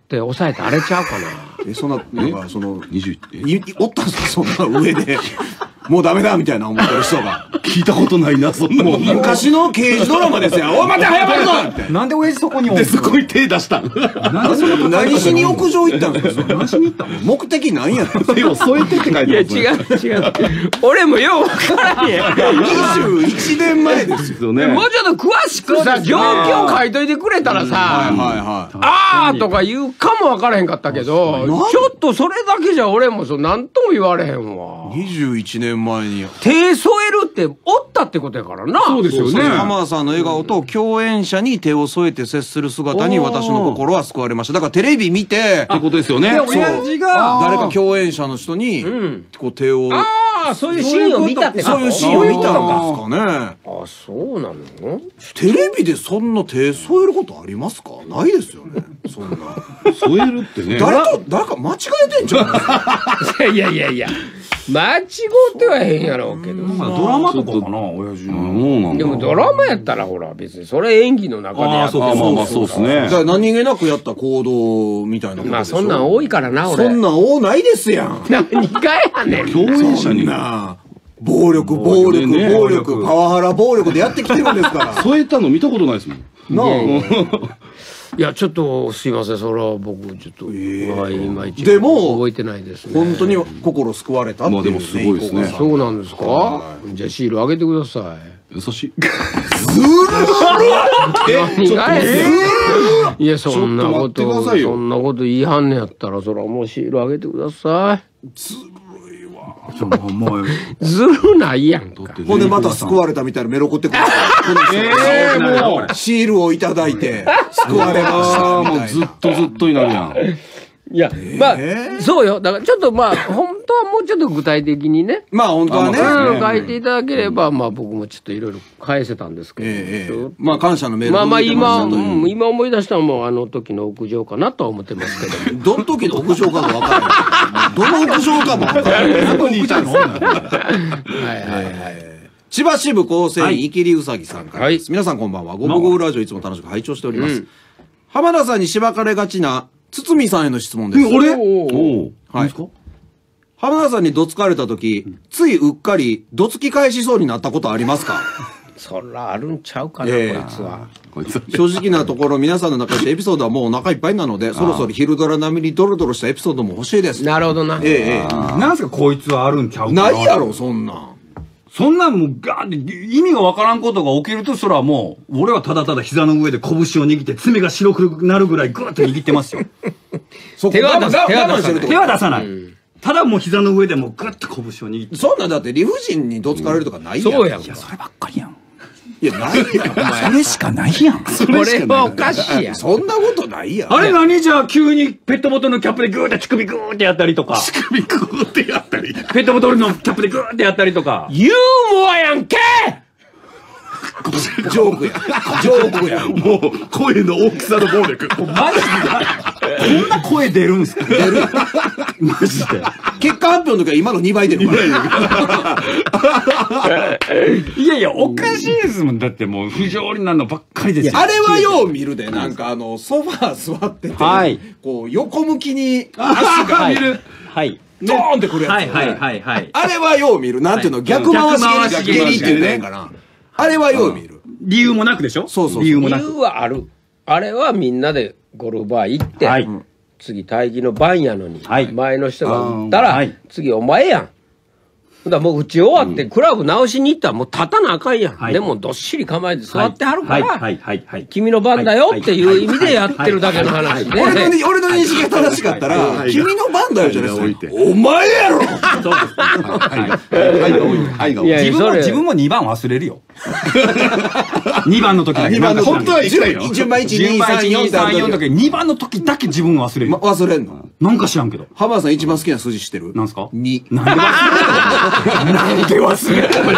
[SPEAKER 2] って抑えてあれちゃうかな。
[SPEAKER 5] え、そんな、なんか、その、
[SPEAKER 3] にじゅう
[SPEAKER 5] いいおったんですか、そんな上で。もうダメだみたいな思ってる人が。
[SPEAKER 3] 聞いたことないな、そんなの。
[SPEAKER 5] 昔の刑事ドラマですよ。おい、待て、早まるぞって。
[SPEAKER 1] なんで親父そこにおんの？
[SPEAKER 3] で、そこに手出したん。
[SPEAKER 1] なんでそこ
[SPEAKER 5] 何しに屋上行ったんですか？何しに行ったの？目的なんやったん？
[SPEAKER 3] 手を添えてって書い
[SPEAKER 2] いや、
[SPEAKER 3] てます
[SPEAKER 2] 違う、違う。俺もようわからんやん。
[SPEAKER 5] にじゅういちねんまえですよ。
[SPEAKER 3] よね。
[SPEAKER 2] もうちょっと詳しくさ、状況書いといてくれたらさ、
[SPEAKER 5] はいはい。
[SPEAKER 2] あーとか言うかもわからへんかったけど、ちょっとそれだけじゃ俺もそう、なんとも言われへんわ。
[SPEAKER 5] にじゅういちねんまえに。
[SPEAKER 2] 手添えるっておったってことやからな。
[SPEAKER 1] そうですよね。
[SPEAKER 5] 浜田さんの笑顔と共演者に手を添えて接する姿に私の心は救われました。だからテレビ見て、
[SPEAKER 3] ってことですよね。
[SPEAKER 1] で、親父が、
[SPEAKER 5] 誰か共演者の人に、こう手を、
[SPEAKER 2] ああ、そういうシーンを見たって
[SPEAKER 5] そういうシーンを見たんですかね。
[SPEAKER 2] あ、そうなの？
[SPEAKER 5] テレビでそんな手添えることありますか？ないですよね。そんな。
[SPEAKER 3] 添えるってね。
[SPEAKER 5] 誰と、誰か間違えてんじゃないですか？
[SPEAKER 2] いやいやいや、間違ってはへんやろうけど。
[SPEAKER 1] ドラマとかかな、親父の。
[SPEAKER 2] でもドラマやったらほら、別にそれ演技の中でやって。
[SPEAKER 3] ああ、まあまあそうですね。
[SPEAKER 5] じゃあ何気なくやった行動みたいなことでしょ。
[SPEAKER 2] まあそんなん多いからな、俺。
[SPEAKER 5] そんなん多ないですやん。
[SPEAKER 2] 何回やねん。
[SPEAKER 3] 共演者に。
[SPEAKER 5] 暴力、暴力、
[SPEAKER 3] ね
[SPEAKER 5] 暴力、パワハラ暴力でやってきてるんですから。
[SPEAKER 3] 添えたの見たことないですもん。
[SPEAKER 5] なあ。
[SPEAKER 2] いや、ちょっとすいません、それは僕ちょっと、はい、いまいち
[SPEAKER 5] でも
[SPEAKER 2] 覚えてないですね。
[SPEAKER 5] 本当に心救われたっていうね。
[SPEAKER 3] まあでもすごいですね。
[SPEAKER 2] そうなんですか？じゃあシールあげてください。
[SPEAKER 3] 優しい。
[SPEAKER 2] 何がやねん。いや、そんなこ
[SPEAKER 3] ちょっと待ってくだ
[SPEAKER 2] と、
[SPEAKER 3] さいよ
[SPEAKER 2] そんなこと言いはんねやったら、それはもうシールあげてくださ
[SPEAKER 1] もう、
[SPEAKER 2] い。ずるないやんか。
[SPEAKER 5] ほんでまた救われたみたいなメロコってくる。
[SPEAKER 3] ええ、もう。
[SPEAKER 5] シールをいただいて、救われました
[SPEAKER 3] ああ、もうずっとずっとになるやん。
[SPEAKER 2] いや、まあ、そうよ。だからちょっとまあ、本当はもうちょっと具体的にね、
[SPEAKER 5] まあ本当はね。
[SPEAKER 2] うん書いていただければ、まあ僕もちょっといろいろ返せたんですけど。
[SPEAKER 5] ええ、まあ感謝のメール
[SPEAKER 2] まあまあ今、
[SPEAKER 5] 届いてましたという
[SPEAKER 2] うん今思い出したのもあの時の屋上かなとは思ってますけど。
[SPEAKER 5] どの時の屋上かがわからない。どの屋上かもわからない。どこにいたの？
[SPEAKER 2] はいはいはい。
[SPEAKER 5] 千葉支部構成員、いきりうさぎさんからです。
[SPEAKER 2] はい
[SPEAKER 5] 皆さんこんばんは。ゴブゴブラジオいつも楽しく拝聴しております。浜田さんにしばかれがちな、堤さんへの質問です。
[SPEAKER 3] 俺
[SPEAKER 2] お
[SPEAKER 3] お
[SPEAKER 5] はい。浜田さんにどつかれた時、ついうっかり、どつき返しそうになったことありますか？
[SPEAKER 2] そらあるんちゃうかな、
[SPEAKER 5] ええ
[SPEAKER 2] こいつは。
[SPEAKER 3] こいつ。
[SPEAKER 5] 正直なところ皆さんの中でエピソードはもうお腹いっぱいなので、そろそろ昼ドラ並みにドロドロしたエピソードも欲しいです。
[SPEAKER 2] なるほどな。
[SPEAKER 5] えええ
[SPEAKER 1] なんすかこいつはあるんちゃ
[SPEAKER 5] え。
[SPEAKER 1] うか
[SPEAKER 5] ないやろ、そんなん。
[SPEAKER 1] そんなんもうガーって意味がわからんことが起きると、それはもう、俺はただただ膝の上で拳を握って爪が白くなるぐらいグーッと握ってますよ。
[SPEAKER 5] そこ
[SPEAKER 2] 手は出さ
[SPEAKER 5] 我慢我慢してるってこと
[SPEAKER 1] 手は出さない。ただもう膝の上でもうグッと拳を握って。
[SPEAKER 5] そんなんだって理不尽にどつかれるとかないやん。
[SPEAKER 2] そうやんか。
[SPEAKER 1] そればっかりやん。
[SPEAKER 5] いや、ないやん、お前。
[SPEAKER 1] それしかないやん。
[SPEAKER 2] これはおかしいやん。
[SPEAKER 5] そんなことないやん。
[SPEAKER 1] あれ何じゃあ急にペットボトルのキャップでグーって乳首グーってやったりとか。
[SPEAKER 3] 首こうってやったり。
[SPEAKER 1] ペットボトルのキャップでグーってやったりとか。
[SPEAKER 2] ユーモアやんけ！
[SPEAKER 5] ジョークや。ジョークや。
[SPEAKER 3] もう、声の大きさの暴力。
[SPEAKER 1] マジでこんな声出るんすか？出るマジで。
[SPEAKER 5] 結果発表の時は今のにばい出るから。
[SPEAKER 1] いやいや、おかしいですもん。だってもう不条理なのばっかりですよ。
[SPEAKER 5] あれはよう見るで、なんかあの、ソファー座ってて、
[SPEAKER 1] はい
[SPEAKER 5] こう、横向きに足が見る、
[SPEAKER 1] はい。
[SPEAKER 5] ドーンってくるやつ。
[SPEAKER 1] はいはいはいはい。
[SPEAKER 5] あれはよう見る。なんていうの、逆回し
[SPEAKER 1] 逆回し
[SPEAKER 5] 蹴り蹴りっていうね。かな。あれはよう見る。
[SPEAKER 1] 理由もなくでしょ？
[SPEAKER 5] そうそうそう
[SPEAKER 2] 理
[SPEAKER 1] 理由もなく。
[SPEAKER 2] 由はある。あれはみんなでゴルフバー行って、
[SPEAKER 1] はい
[SPEAKER 2] 次待機の番やのに、
[SPEAKER 1] はい
[SPEAKER 2] 前の人が打ったら、
[SPEAKER 1] あーはい
[SPEAKER 2] 次お前やん。だからもう打ち終わってクラブ直しに行ったらもう立たなあかんやん。
[SPEAKER 1] はい
[SPEAKER 2] でもどっしり構えて座ってはるから、
[SPEAKER 1] はいはいはいはい。
[SPEAKER 2] 君の番だよっていう意味でやってるだけの話で。
[SPEAKER 5] 俺のに、俺の認識が正しかったら、君の番だよじゃない
[SPEAKER 3] 置いて
[SPEAKER 5] ですか。お前やろ
[SPEAKER 1] そうです。
[SPEAKER 3] はいが多い。はいが多い。
[SPEAKER 2] いや
[SPEAKER 1] 自分も
[SPEAKER 2] それ
[SPEAKER 1] 自分もにばん忘れるよ。にばんの時だけ。
[SPEAKER 5] にばんの
[SPEAKER 3] 本当は行きたいよ。
[SPEAKER 5] 順番いち、
[SPEAKER 1] 順
[SPEAKER 5] に、
[SPEAKER 1] 番いち、
[SPEAKER 5] さん、よん
[SPEAKER 1] に、
[SPEAKER 5] ってあ
[SPEAKER 1] さん、よん
[SPEAKER 5] る時
[SPEAKER 1] の時、にばんの時だけ自分忘れる
[SPEAKER 5] ま。忘れんの。
[SPEAKER 1] なんか知らんけど。
[SPEAKER 5] 浜田さん一番好きな数字知ってる？
[SPEAKER 1] なんすか？
[SPEAKER 5] に。
[SPEAKER 1] なんで忘れるの？なんで忘れるの？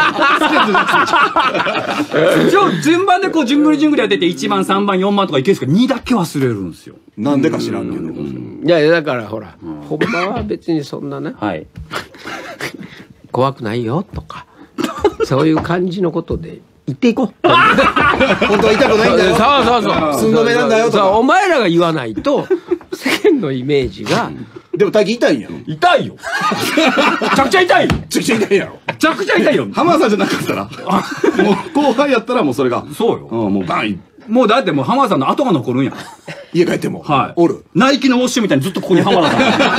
[SPEAKER 1] 一応順番でこう順繰り順繰りやってていちばんさんばんよんばんとかいけるんですけどにだけ忘れるんですよ。
[SPEAKER 5] なんでか知らんけど。
[SPEAKER 2] いやいやだからほら、ほんまは別にそんなね、
[SPEAKER 1] はい。
[SPEAKER 2] 怖くないよとか、そういう感じのことで言っていこう。
[SPEAKER 5] 本当は痛くないんだよ。
[SPEAKER 2] そうそうそう。
[SPEAKER 5] 寸止めなんだよとか
[SPEAKER 2] そうお前らが言わないと、世のイメージが。
[SPEAKER 5] でも大輝痛いんやろ。
[SPEAKER 1] 痛いよ。めちゃくちゃ痛いよ。
[SPEAKER 5] めちゃくちゃ痛いやろ。
[SPEAKER 1] めちゃくちゃ痛いよ。
[SPEAKER 3] 浜田さんじゃなかったら、もう後輩やったらもうそれが。
[SPEAKER 1] そうよ。
[SPEAKER 3] うん、もうバン。
[SPEAKER 1] もうだってもう浜田さんの跡が残るんや。
[SPEAKER 5] 家帰っても。
[SPEAKER 1] はい。
[SPEAKER 5] おる。
[SPEAKER 1] ナイキのウォッシュみたいにずっとここに浜田さ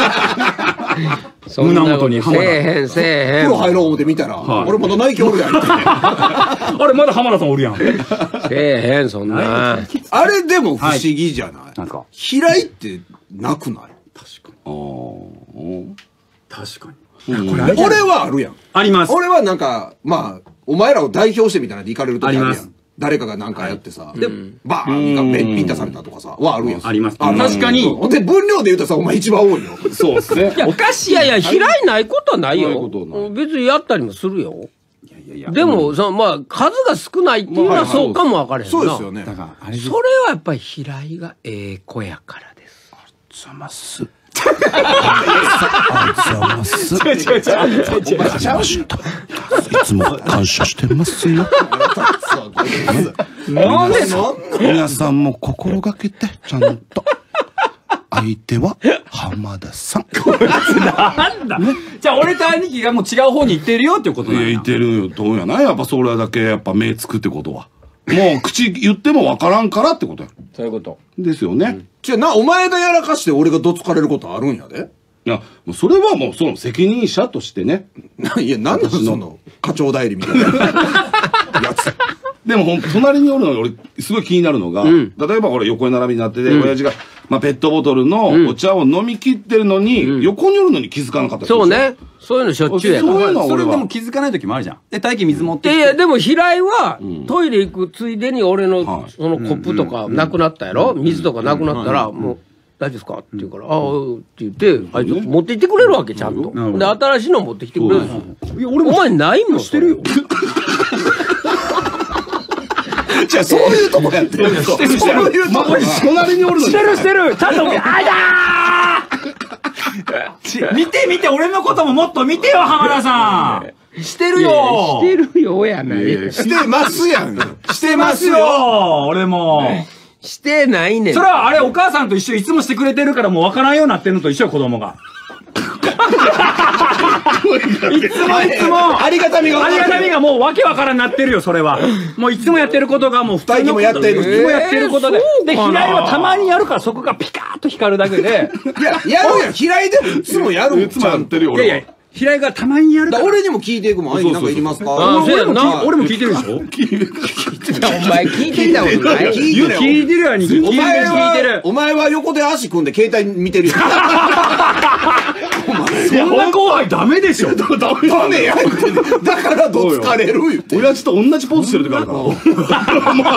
[SPEAKER 1] ん。胸元に浜田。
[SPEAKER 2] せえへん、せえへん。
[SPEAKER 5] 風呂入ろう思って見たら、俺まだナイキおるやんって。
[SPEAKER 1] あれまだ浜田さんおるやん。
[SPEAKER 2] せえへん、そんな。
[SPEAKER 5] あれでも不思議じゃない？なんか。平井ってなくない？
[SPEAKER 1] 確かに。
[SPEAKER 3] ああ。
[SPEAKER 1] 確かに。
[SPEAKER 5] 俺はあるやん。
[SPEAKER 1] あります。
[SPEAKER 5] 俺はなんか、まあ、お前らを代表してみたいなで行かれるときあるやん。誰かがなんかやってさ、で、バーン、ビンタされたとかさ、はあるやん。
[SPEAKER 1] あります。確かに。
[SPEAKER 5] で、分量で言うとさ、お前一番多いよ。
[SPEAKER 3] そうですね。
[SPEAKER 2] おかしい。いやいや、平井ないことはないよ。別にやったりもするよ。でも、その、まあ、数が少ないっていうのはそうかも分かれへんな。
[SPEAKER 5] そうですよね。
[SPEAKER 2] それはやっぱり平井がええ子やからです。
[SPEAKER 3] ざます。あざます。違う違う違う。お前ちゃうし。いつも感謝してますよ。
[SPEAKER 5] なんでの？
[SPEAKER 3] 皆さんも心がけて、ちゃんと。相手は浜田さん。
[SPEAKER 1] なんだ、ね、じゃあ俺と兄貴がもう違う方に行ってるよっていうことなんや。
[SPEAKER 3] いや、行ってると思うやな。やっぱそれだけやっぱ目つくってことは。もう口言ってもわからんからってことや。
[SPEAKER 2] そういうこと。
[SPEAKER 3] ですよね。
[SPEAKER 5] 違うな、お前がやらかして俺がどつかれることあるんやで。
[SPEAKER 3] いや、もうそれはもうその責任者としてね。
[SPEAKER 5] いや、なんでその課長代理みたいなやつ。
[SPEAKER 3] でもほん隣におるのが俺すごい気になるのが、うん、例えば俺横に並びになってて、うん、親父が、まあ、ペットボトルのお茶を飲み切ってるのに、うん、横におるのに気づかなかったりする。
[SPEAKER 2] そうね。そういうのしょっちゅうやから。
[SPEAKER 1] そういうのは俺は。それでも気づかない時もあるじゃん。で、大気水持ってきて。
[SPEAKER 2] いやいや、でも平井は、トイレ行くついでに俺の、そのコップとかなくなったやろ、水とかなくなったら、もう、大丈夫ですかって言うから、ああ、って言って、あいつ持って行ってくれるわけ、ちゃんと。で、新しいの持ってきてくれる。いや、俺も。お前ないもん。
[SPEAKER 1] してるよ。
[SPEAKER 5] じゃあ、そういうとこやってる。
[SPEAKER 1] してる、してる。
[SPEAKER 3] 隣におるのに。
[SPEAKER 2] してる、してる。ちゃんと、あだ
[SPEAKER 1] ー見て見て、俺のことももっと見てよ、浜田さん。してるよ。
[SPEAKER 2] してるよ、やない。
[SPEAKER 5] してますやん。
[SPEAKER 1] してますよ、俺も。
[SPEAKER 2] してないねん。
[SPEAKER 1] それはあれ、お母さんと一緒いつもしてくれてるからもう分からんようになってるのと一緒よ、子供が。いつもいつも
[SPEAKER 5] ありがたみが
[SPEAKER 1] ありがたみがもうわけわからんなってるよ、それは。もういつもやってることがもう
[SPEAKER 5] 二人もやってる。い
[SPEAKER 1] つもやってることで。で、平井はたまにやるからそこがピカーッと光るだけで。
[SPEAKER 5] いや、やるやん。平井でもいつもやる。
[SPEAKER 3] いつもやってるよ、俺は。
[SPEAKER 1] いやいや、平井がたまにやるから。
[SPEAKER 5] 俺にも聞いていくもん。兄貴なんかいりますか？
[SPEAKER 1] 俺も聞いてるでしょ？聞いてる。
[SPEAKER 2] お前聞いてたことない？
[SPEAKER 1] 聞いてるよ、兄貴。
[SPEAKER 5] お前は、お前は横で足組んで携帯見てるよ。
[SPEAKER 1] そんな後輩ダメでしょ。
[SPEAKER 5] ダメや。だからどつかれる言って。
[SPEAKER 3] 親父と同じポーズしてる時あるから。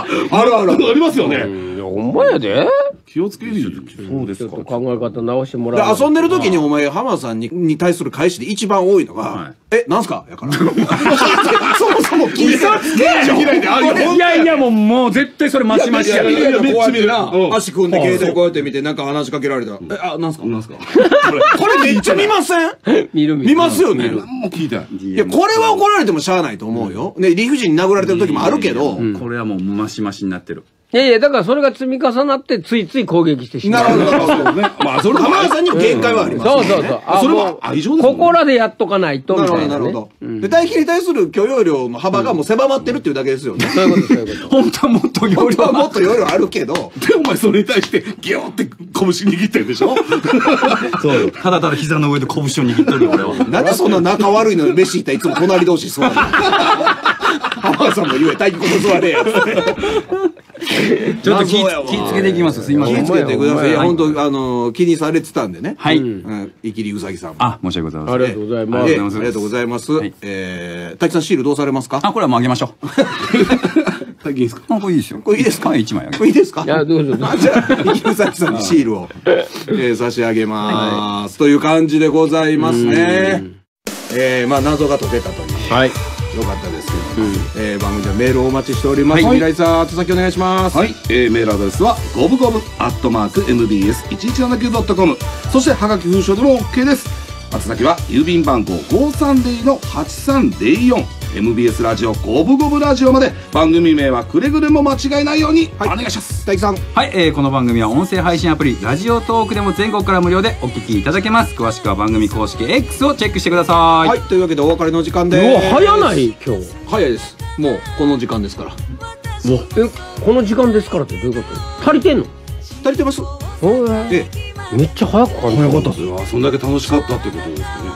[SPEAKER 3] あるある。ありますよね。
[SPEAKER 2] ほんまやで。
[SPEAKER 3] 気をつけるよ。そうですか。
[SPEAKER 2] ちょっと考え方直してもらう。
[SPEAKER 5] 遊んでる時にお前浜田さんにに対する返しで一番多いのが、え、なんすかやから。そもそも聞いて。嘘つけ。
[SPEAKER 1] いやいやもうもう絶対それマシマシや。
[SPEAKER 5] いやいやこうやってな、足組んで携帯こうやって見てなんか話しかけられたら、え、あ、なんすかなんすか。これめっちゃ見ません？
[SPEAKER 2] 見る見る。
[SPEAKER 5] 見ますよね。
[SPEAKER 3] 何も聞いてない。
[SPEAKER 5] いや、これは怒られてもしゃあないと思うよ。ね、理不尽に殴られてる時もあるけど。
[SPEAKER 1] これはもうマシマシになってる。
[SPEAKER 2] いやいや、だからそれが積み重なってついつい攻撃してしまう。
[SPEAKER 5] なるほど。まあ、それ浜田さんにも限界はあります。
[SPEAKER 2] そうそうそう。
[SPEAKER 3] それは愛情です。
[SPEAKER 2] ここらでやっとかないと。
[SPEAKER 5] なるほど、なるほど。で、大輝に対する許容量の幅がもう狭まってるっていうだけですよね。
[SPEAKER 2] そういうこと、そういうこと。
[SPEAKER 1] 本当はもっと容量
[SPEAKER 5] はもっと容量あるけど。
[SPEAKER 3] で、お前それに対してギューって拳握ってるでしょ？
[SPEAKER 1] そうよ。ただただ膝の上で拳を握ってるよ、俺は。
[SPEAKER 5] なんでそんな仲悪いのに飯行ったらいつも隣同士座るの？浜田さんも言え、大輝ここ座れや。
[SPEAKER 1] ちょっと気ぃつけていきます。すいません。
[SPEAKER 5] 気ぃつけてください。いや、本当あの、気にされてたんでね。
[SPEAKER 1] はい。
[SPEAKER 5] いきりうさぎさんも。
[SPEAKER 1] あ、申し訳ございません。
[SPEAKER 2] ありがとうございます。
[SPEAKER 5] ありがとうございます。えー、滝さんシールどうされますか？
[SPEAKER 1] あ、これはもうあげましょう。
[SPEAKER 3] 滝いいですか？
[SPEAKER 1] あ、これいいですよ。
[SPEAKER 5] これいいですか？
[SPEAKER 1] 一枚あげ
[SPEAKER 5] これいいですか？
[SPEAKER 2] いや、どうぞ。
[SPEAKER 5] じゃあ、いきりうさぎさんにシールを差し上げます。という感じでございますね。えー、まあ、謎が解けたという。
[SPEAKER 2] はい。
[SPEAKER 5] よかったですけど、うん、えー、番組ではメールをお待ちしております。はい、平井さん、宛先お願いします。
[SPEAKER 3] はい、えー、メールアドレスはゴブゴブアットマーク エムビーエスいちいちななきゅうドットコム。そしてはがき封書でも OK です。宛先は郵便番号ごーさんぜろのはちさんぜろよん、 エムビーエス ラジオゴブゴブラジオまで。番組名はくれぐれも間違いないようにお願いします。
[SPEAKER 5] 大樹さん。
[SPEAKER 1] はい、えー、この番組は音声配信アプリラジオトークでも全国から無料でお聞きいただけます。詳しくは番組公式 X をチェックしてください。
[SPEAKER 5] はい、というわけでお別れの時間で
[SPEAKER 2] うわ早ない今日。
[SPEAKER 5] 早いです。もうこの時間ですから。
[SPEAKER 2] え、この時間ですからってどういうこと？足りてんの？
[SPEAKER 5] 足りてます。
[SPEAKER 2] ええ、めっちゃ早く感じた。早かったっす
[SPEAKER 3] よ。そんだけ楽しかったってことですかね。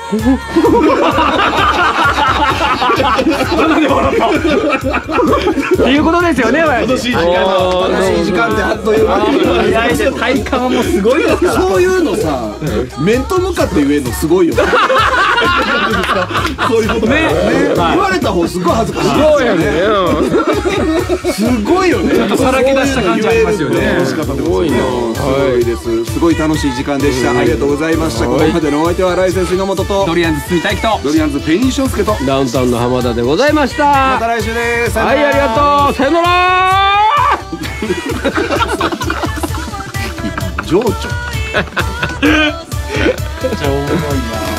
[SPEAKER 1] なんで笑ったっていうことですよね。
[SPEAKER 5] 楽しい時間楽しい時間ってあっという間に。
[SPEAKER 1] いやいや、体感はもうすごいですから。
[SPEAKER 5] そういうのさ、面と向かって言えるのすごいよね。そういうことね。言われた方すごい恥ずかしい。
[SPEAKER 2] そうやね。
[SPEAKER 5] すごいよね。
[SPEAKER 1] ちょっとさらけ出した感じありますよね。
[SPEAKER 5] 楽しかったです。すごいな。すごいです。すごい楽しい時間でした。ありがとうございました。ここまでのお相手はライセンス稲本と
[SPEAKER 1] ドリアンズ堤大樹と
[SPEAKER 3] ドリアンズペニー翔介と
[SPEAKER 2] ダウンタウンの浜田でございました。
[SPEAKER 5] また来週です。
[SPEAKER 2] はい、ありがとう。さよなら。
[SPEAKER 5] 情緒。
[SPEAKER 1] めっちゃおもろいな。